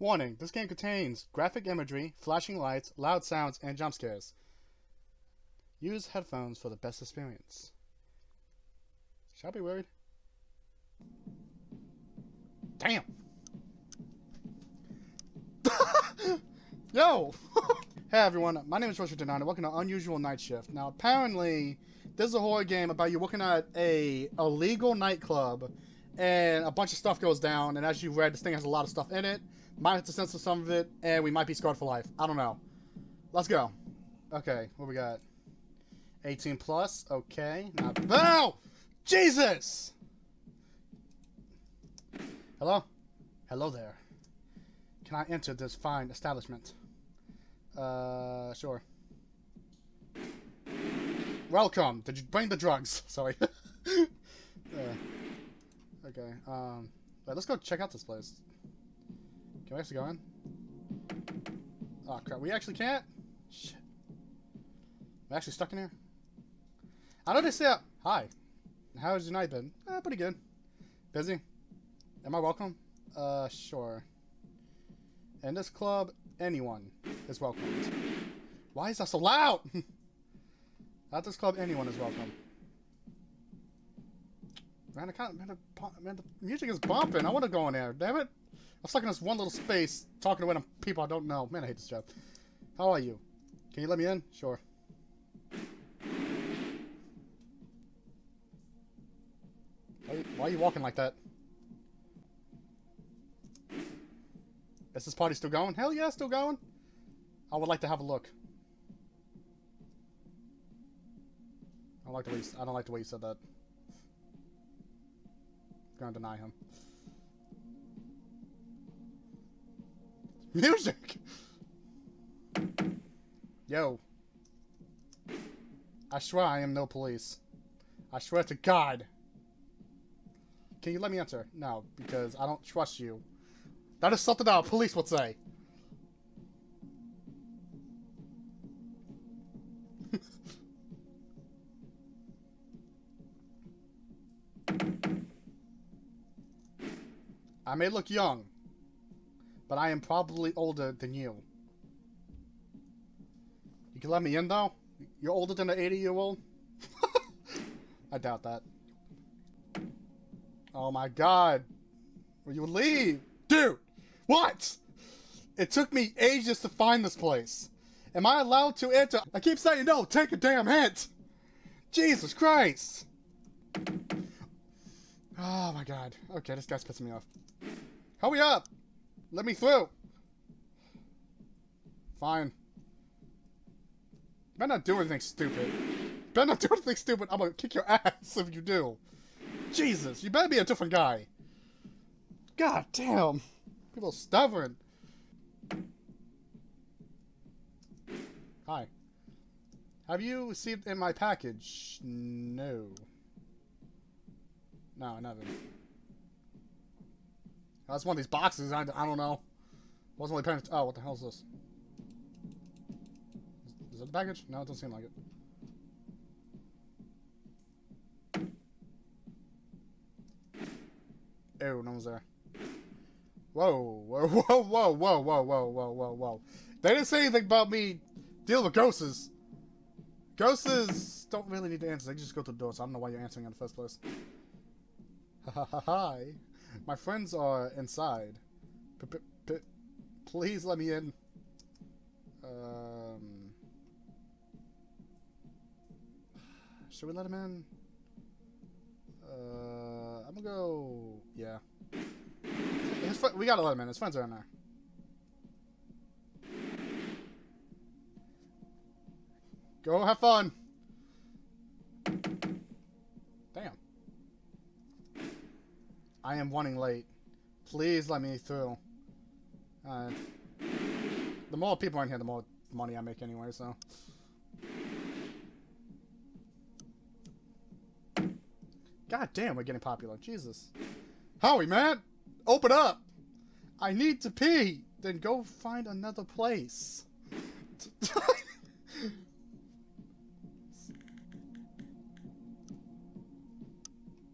Warning, this game contains graphic imagery, flashing lights, loud sounds, and jump scares. Use headphones for the best experience. Shall I be worried? Damn! Yo! Hey everyone, my name is Richard Denard and welcome to Unusual Night Shift. Now apparently, this is a horror game about you working at a illegal nightclub and a bunch of stuff goes down, and as you read, this thing has a lot of stuff in it. Might have to censor some of it, and we might be scarred for life. I don't know. Let's go. Okay, what we got? 18 plus, okay. No! Jesus! Hello? Hello there. Can I enter this fine establishment? Sure. Welcome. Did you bring the drugs? Sorry. Okay, let's go check out this place. Can we actually go in? Oh crap, we actually can't? Shit. Am I actually stuck in here? I know they say, hi. How's your night been? Pretty good. Busy? Am I welcome? Sure. In this club, anyone is welcomed. Why is that so loud? At this club, anyone is welcome. Man, the music is bumping. I want to go in there. Damn it. I'm stuck in this one little space talking to random people I don't know. Man, I hate this job. How are you? Can you let me in? Sure. Why are you walking like that? Is this party still going? Hell yeah, still going. I would like to have a look. I don't like the way you said that. I'm gonna deny him. Music! Yo. I swear I am no police. I swear to God. Can you let me enter? No, because I don't trust you. That is something that a police would say. I may look young, but I am probably older than you. You can let me in, though? You're older than an 80-year-old? I doubt that. Oh my God. Will you leave? Dude! What? It took me ages to find this place. Am I allowed to enter? I keep saying no, take a damn hint! Jesus Christ! Oh my God. Okay, this guy's pissing me off. Hurry up! Let me through! Fine. Better not do anything stupid. Better not do anything stupid. I'm gonna kick your ass if you do. Jesus, you better be a different guy. God damn. People are stubborn. Hi. Have you received in my package? No. No, I never. That's one of these boxes. I don't know. Wasn't really paying attention. Oh, what the hell is this? Is it the package? No, it doesn't seem like it. Ew, no one's there. Whoa, whoa, whoa, whoa, whoa, whoa, whoa, whoa, whoa, whoa. They didn't say anything about me dealing with ghosts. Ghosts don't really need to answer. They can just go to the door, so I don't know why you're answering in the first place. Hi. My friends are inside. Please let me in. Should we let him in? I'm gonna go... Yeah. We gotta let him in. His friends are in there. Go have fun. Damn. I am running late. Please let me through. The more people in here, the more money I make anyway, so... God damn, we're getting popular. Jesus. Howie, man! Open up! I need to pee! Then go find another place.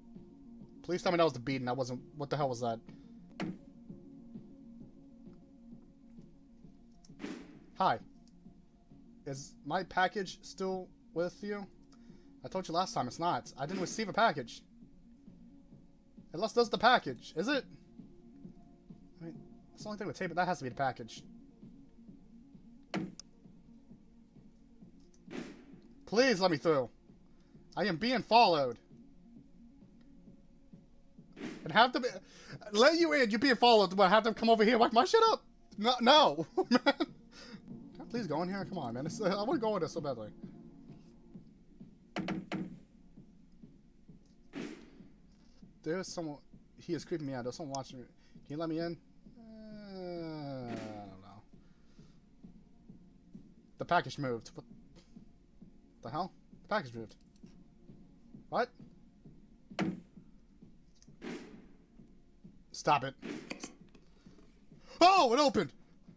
Please tell me that was the beat and that wasn't... What the hell was that? Hi. Is my package still with you? I told you last time it's not. I didn't receive a package. Unless that's the package. Is it? I mean, that's the only thing with tape. That has to be the package. Please let me through. I am being followed. And have to be... Let you in. You're being followed. But I have to come over here and wipe my shit up? No. No. Man. Can I please go in here? Come on, man. I want to go in there so badly. There's someone... He is creeping me out. There's someone watching me. Can you let me in? I don't know. The package moved. What the hell? The package moved. What? Stop it. Oh, it opened!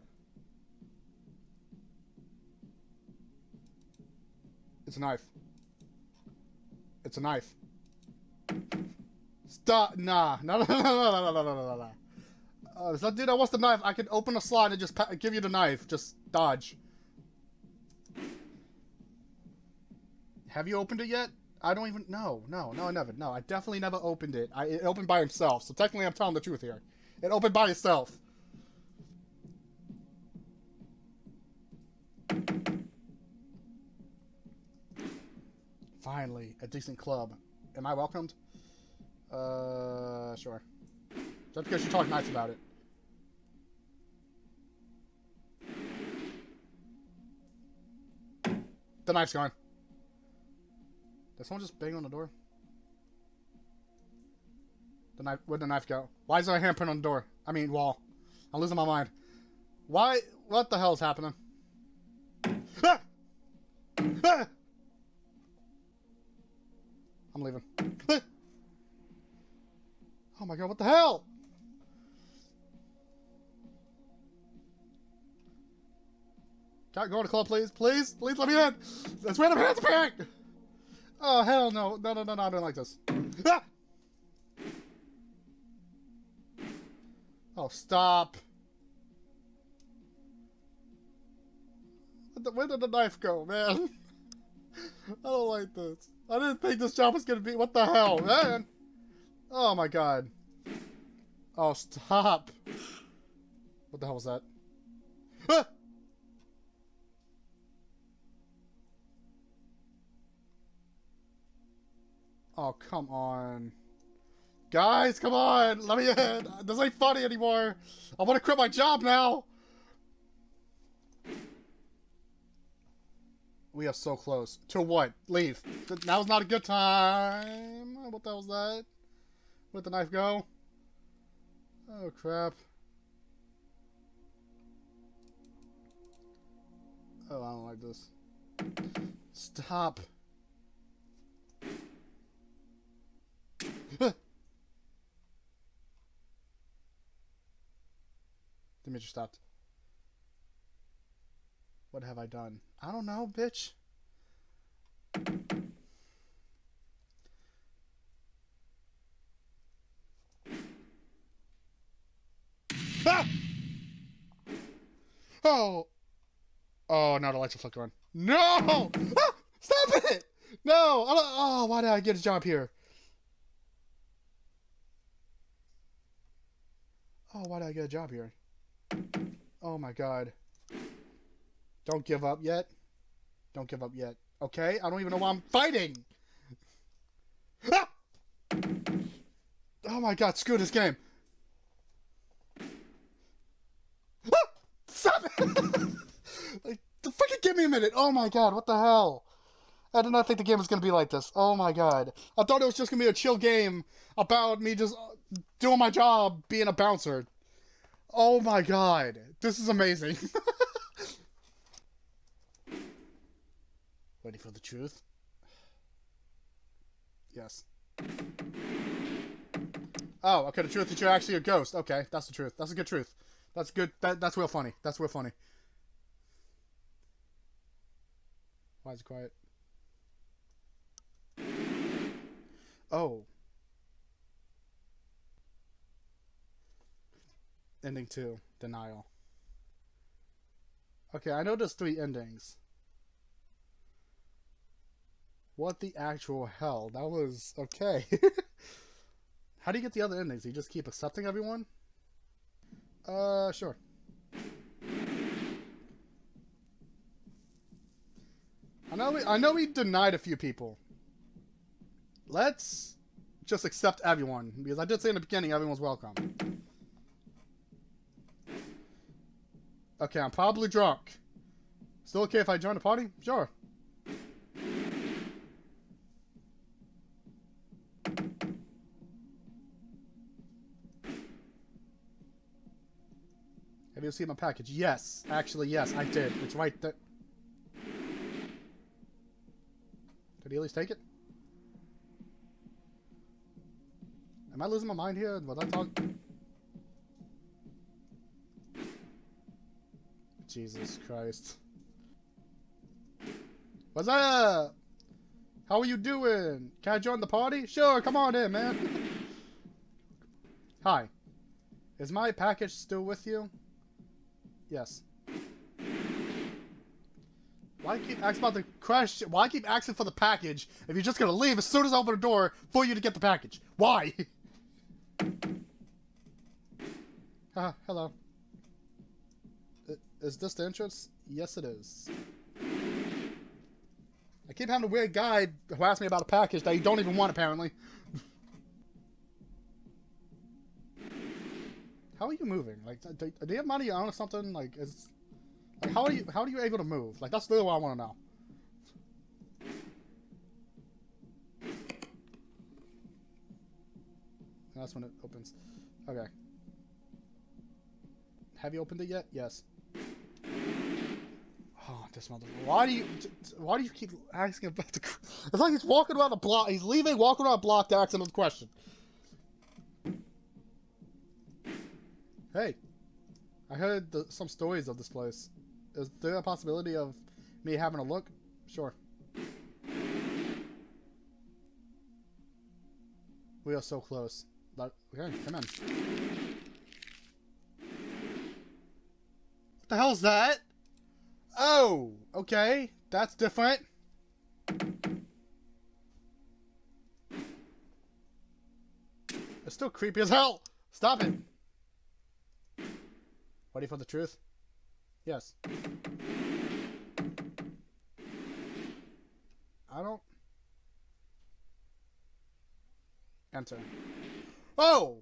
It's a knife. It's a knife. Stop. Nah. No. It's that dude that wants the knife. I could open a slot and just give you the knife. Just dodge. Have you opened it yet? I don't even... No, I never. No, I definitely never opened it. It opened by himself. So technically I'm telling the truth here. It opened by itself. Finally, a decent club. Am I welcomed? Sure. Just because you talk nice about it. The knife's gone. Did someone just bang on the door? The knife. Where'd the knife go? Why is there a handprint on the door? I mean, wall. I'm losing my mind. Why? What the hell is happening? Ah! Ah! I'm leaving. Ah! Oh my god, what the hell? Can I go to the club, please? Please? Please let me in! That's where the hands are back! Oh, hell no. No, I don't like this. Ah! Oh, stop. Where did the knife go, man? I don't like this. I didn't think this job was gonna be... What the hell, man? Oh, my God. Oh, stop. What the hell was that? Ah! Oh, come on. Guys, come on! Let me in! This ain't funny anymore! I want to quit my job now! We are so close. To what? Leave. Now's not a good time. What the hell was that? Where'd the knife go? Oh, crap. Oh, I don't like this. Stop. The midget stopped. What have I done? I don't know, bitch. Ah! Oh! Oh, now the lights are flickering on. No! Ah! Stop it! No! Oh, why did I get a job here? Oh, why did I get a job here? Oh my god. Don't give up yet. Don't give up yet. Okay? I don't even know why I'm fighting! Ah! Oh my god, screw this game. Ah! Stop it! Like, fucking give me a minute. Oh my god, what the hell? I did not think the game was going to be like this. Oh my god. I thought it was just going to be a chill game about me just doing my job, being a bouncer. Oh my god. This is amazing. Ready for the truth? Yes. Oh, okay, the truth that you're actually a ghost. Okay, that's the truth. That's a good truth. That's good. That's real funny. That's real funny. Why is it quiet? Oh. Ending 2. Denial. Okay, I know there's 3 endings. What the actual hell? That was... okay. How do you get the other endings? You just keep accepting everyone? Sure. I know we denied a few people. Let's just accept everyone, because I did say in the beginning everyone's welcome. Okay, I'm probably drunk. Still okay if I join the party? Sure. Have you seen my package? Yes. Actually, yes, I did. It's right there. Did he at least take it? Am I losing my mind here? Was I talking? Jesus Christ. What's up? How are you doing? Can I join the party? Sure, come on in, man. Hi. Is my package still with you? Yes. Why keep asking about the question? Why keep asking for the package if you're just gonna leave as soon as I open the door for you to get the package? Why? Hello. Is this the entrance? Yes, it is. I keep having a weird guy who asks me about a package that you don't even want, apparently. How are you moving? Like, do you have money on or something? Like, how are you able to move? Like, that's really what I want to know. And that's when it opens. Okay. Have you opened it yet? Yes. Oh, this mother. Why do you keep asking about the? It's like he's walking around the block. He's leaving, walking around the block to ask another question. Hey, I heard some stories of this place. Is there a possibility of me having a look? Sure. We are so close. Okay, come in. What the hell is that? Oh, okay. That's different. It's still creepy as hell. Stop it. Ready for the truth? Yes. I don't... Enter. Oh!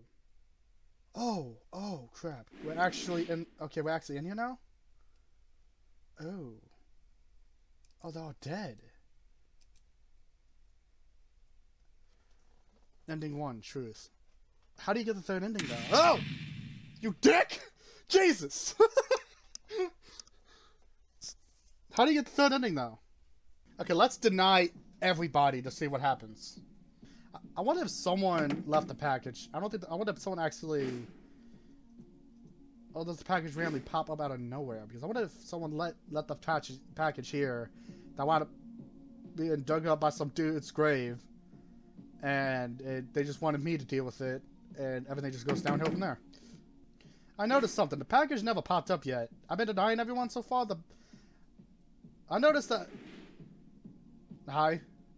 Oh, crap. We're actually in... Okay, we're actually in here now? Oh. Oh, they're all dead. Ending 1, truth. How do you get the third ending, though? Oh! You dick! Jesus! How do you get the third ending, though? Okay, let's deny everybody to see what happens. I wonder if someone left the package. I wonder if someone actually... Oh, does the package randomly pop up out of nowhere? Because I wonder if someone let the package here that wound up being dug up by some dude's grave. And they just wanted me to deal with it. And everything just goes downhill from there. I noticed something. The package never popped up yet. I've been denying everyone so far. I noticed that... Hi.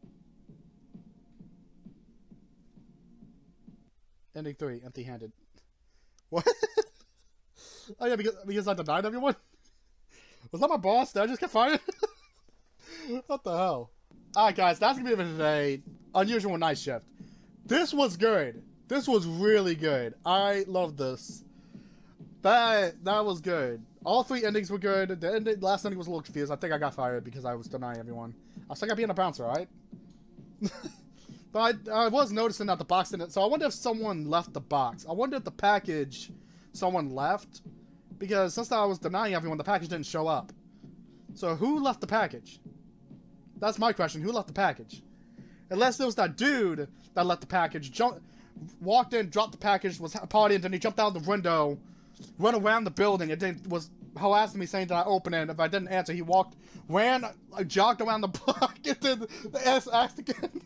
Ending 3, empty-handed. What? Oh yeah, because I denied everyone? Was that my boss? Did I just get fired? What the hell? Alright guys, that's gonna be it for today. Unusual night shift. This was good. This was really good. I love this. That was good. All 3 endings were good. The last ending was a little confused. I think I got fired because I was denying everyone. I was like, I'd be in a bouncer, right? But I was noticing that the box didn't... So I wonder if someone left the box. I wonder if the package someone left. Because since I was denying everyone, the package didn't show up. So who left the package? That's my question. Who left the package? Unless it was that dude that left the package. Walked in, dropped the package, was partying, then he jumped out the window, went around the building, and then was harassing me saying that I opened it. If I didn't answer, he jogged around the block, and then asked again.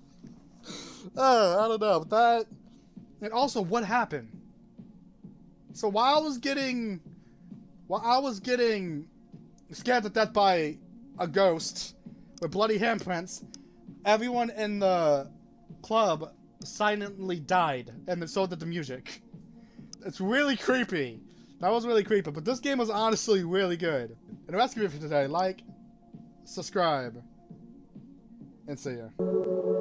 I don't know. That... And also, what happened? So while I was getting scared to death by a ghost with bloody handprints. Everyone in the club silently died, and so did the music. It's really creepy. That was really creepy, but this game was honestly really good. And the rest of you for today, like, subscribe, and see ya.